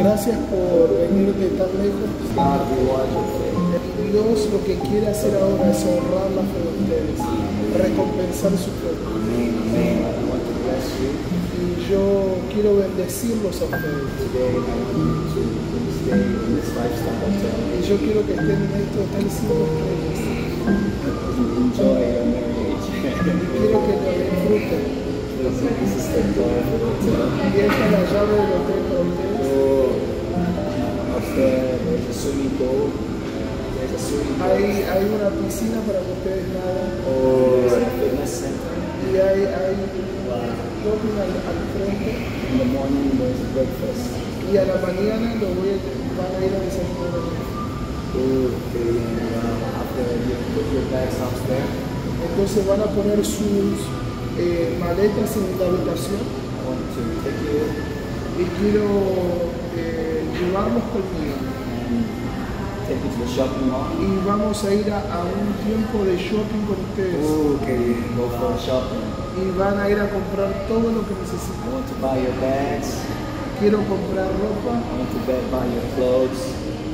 Gracias por venir de tan lejos. God rewards your faith. Y Dios lo que quiere hacer ahora es honrar la fe de ustedes, recompensar su fe. Amen, amen. I want to bless you. Y yo quiero bendecirlos a ustedes. Today, I want you to stay in this lifestyle hotel. Y yo quiero que estén en esto hotel 5 estrellas. Enjoy your marriage. Y quiero que lo disfruten. This is the door for the hotel. Y esta es la llave del hotel para ustedes. Oh, upstairs, there's a swimming pool. There's a swimming pool. Hay una piscina para que ustedes naden. Oh, a fitness center. Y hay Wow. shopping al frente. In the morning, there's breakfast. Y a la mañana van a ir a desayunar allí. Okay, wow. After you put your bags upstairs, Entonces van a poner sus maletas en la habitación I want to take you y quiero llevarlos conmigo. and take you to the shopping mall. Y vamos a ir a un tiempo de shopping con ustedes. Okay, go for shopping. Y van a ir a comprar todo lo que I necesitan. want to buy your bags. Quiero comprar ropa, I want to buy your clothes.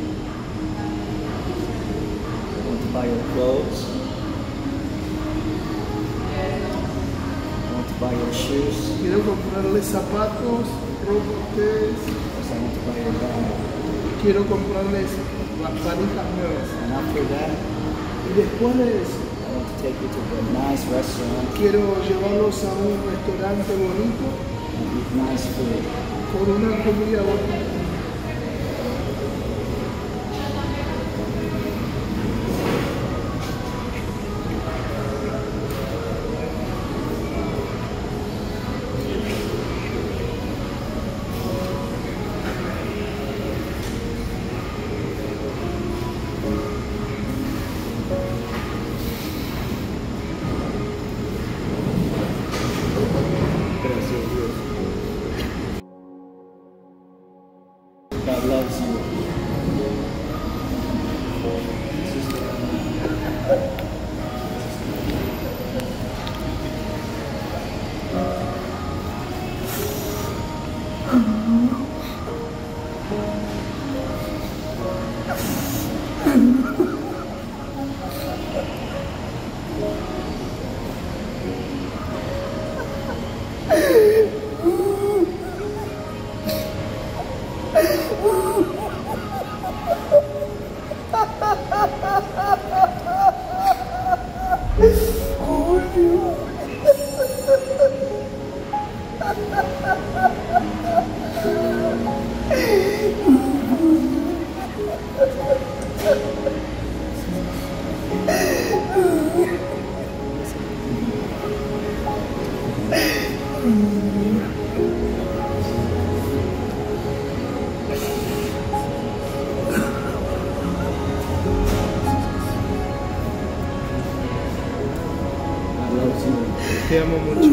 I want to buy your clothes. I want to buy your shoes. quiero comprarles zapatos, ropa a ustedes. Because I want to buy your bag. Quiero comprarles las valijas nuevas. And after that, Y después de eso, I want to take you to a nice restaurant quiero llevarlos a un restaurante bonito and eat nice food. con una comida bonita. Gracias, Dios. God loves you. God loves you. Te amo mucho.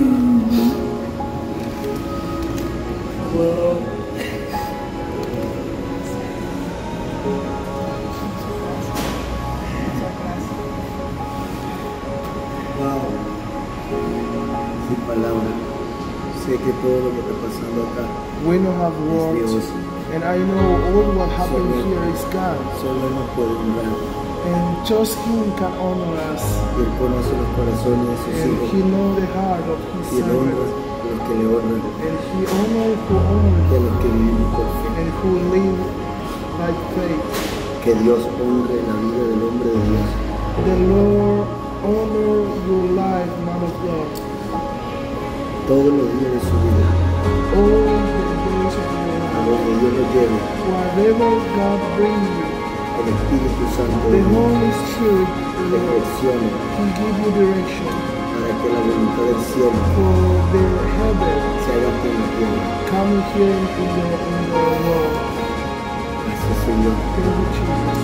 Wow, sin palabras. Sé que todo lo que está pasando acá We don't have es words, Dios. and I know all what happened here is God, Solo Él nos puede honrar. and just Him can honor us, Y Él conoce los corazones de sus and hijos. He knows the heart of His Y Él honra servant, a los que le honran and He honors who y a honors los que vivimos por fe. and who live like faith. Que Dios honre la vida del hombre de Dios. The Lord honor your life, man of God, Todos los días de su vida, all the days of your a life. donde Dios lo lleve, Wherever God brings you, el Espíritu Santo the Holy Spirit le will direccione He give you direction para que la voluntad del cielo for the heaven se haga aquí en la tierra. coming here in the world. Gracias, Señor. Thank you, Jesus.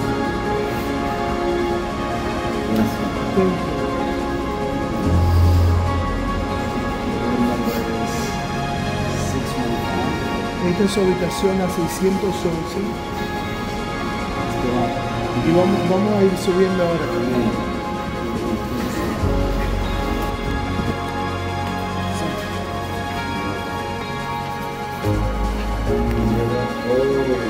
Gracias. Thank you. Room number is 615. Esta es su habitación a 611 Let's go up. y vamos a ir subiendo ahora. Oh,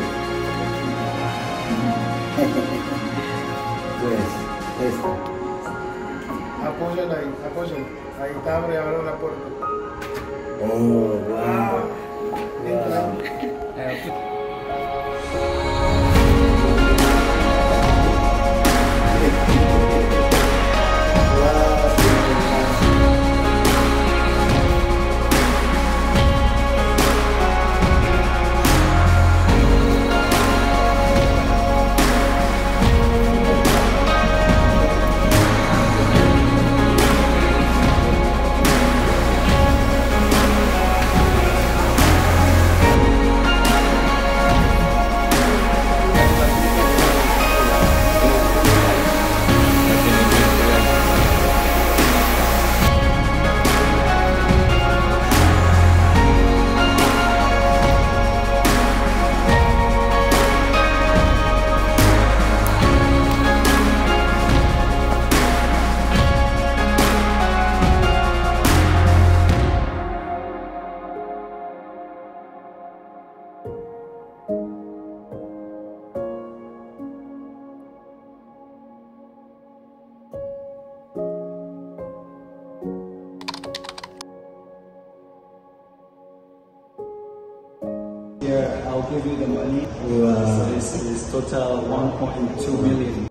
Apoyen ahí, apoyen. Ahí está, abre ahora la puerta. Oh, wow. Entra. Here, I'll give you the money. Wow. So it's total 1.2 million.